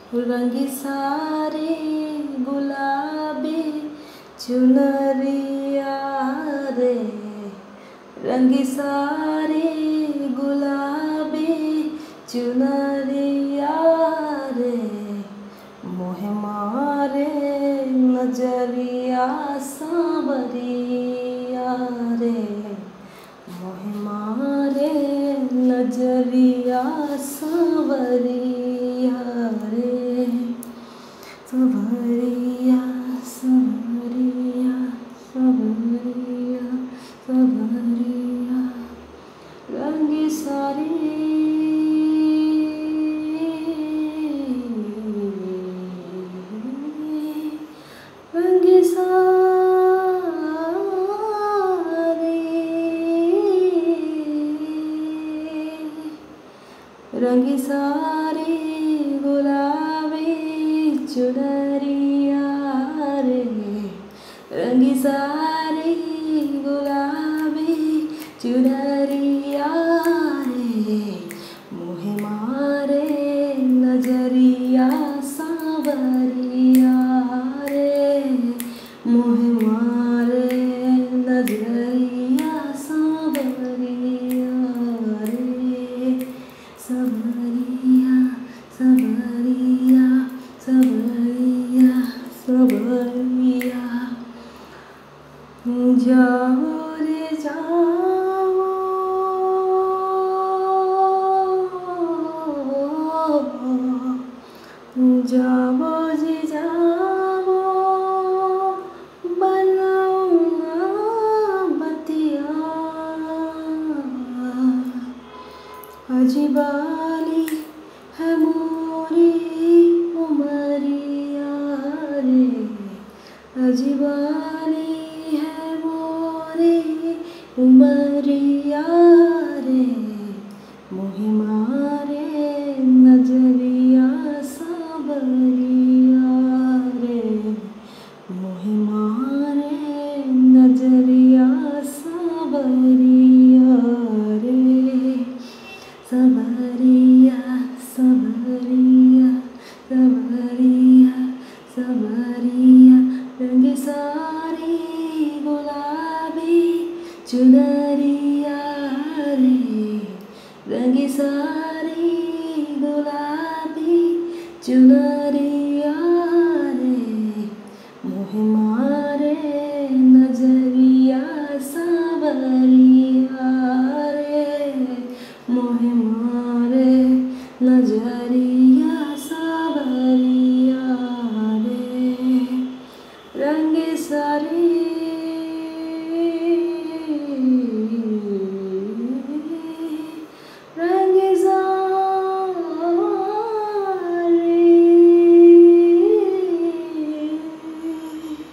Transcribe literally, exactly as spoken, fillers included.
रंगी सारे गुलाबी चुनरिया रे, रंगी सारे गुलाबी चुनरिया रे, मोहे मारे नजरिया सांवरिया रे, मोहे मारे नजरिया सांवरिया रे, सांवरिया सांवरिया सांवरिया सांवरिया, रंगी सारी रंगी सारी रंगी सारी गुलाबी चुनरिया रे, रंगी सारी गुलाबी चुनरिया रे, मोहे मारे नजरिया सांवरिया रे, मोहे मारे नजरिया सांवरिया रे, सांवरिया सांवरिया सांवरिया सांवरिया, जाओ रे जाओ जाओ जी जाओ, बनाऊंगा बतिया, अजीबाली है मोरी उमरिया रे, अजीबाली है मोरी उमरिया रे, मोहे मारे नजरिया सांवरिया रे, मोहे मारे नजरिया सांवरिया रे, सांवरिया सांवरिया सांवरिया सांवरिया, रंगी सारी गुलाबी चुनरिया रे, रंगी सारी गुलाबी चुनरिया रे, मोहे मारे नजरिया सांवरिया रे, मोहे मारे नजरिया सांवरिया रे, रंगी सारी